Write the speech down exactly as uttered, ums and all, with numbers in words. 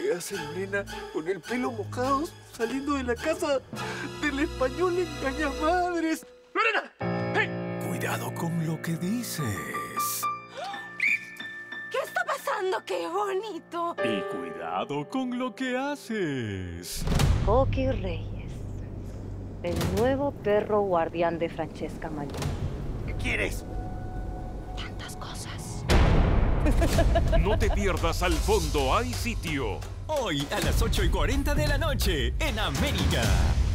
¿Qué hace Lorena con el pelo mojado saliendo de la casa del español engañamadres? ¡Lorena! ¡Hey! Cuidado con lo que dices. ¿Qué está pasando? ¡Qué bonito! Y cuidado con lo que haces. Coqui Reyes, el nuevo perro guardián de Francesca Maglione. ¿Qué quieres? Tantas cosas. No te pierdas Al Fondo Hay Sitio. Hoy a las ocho y cuarenta de la noche en América.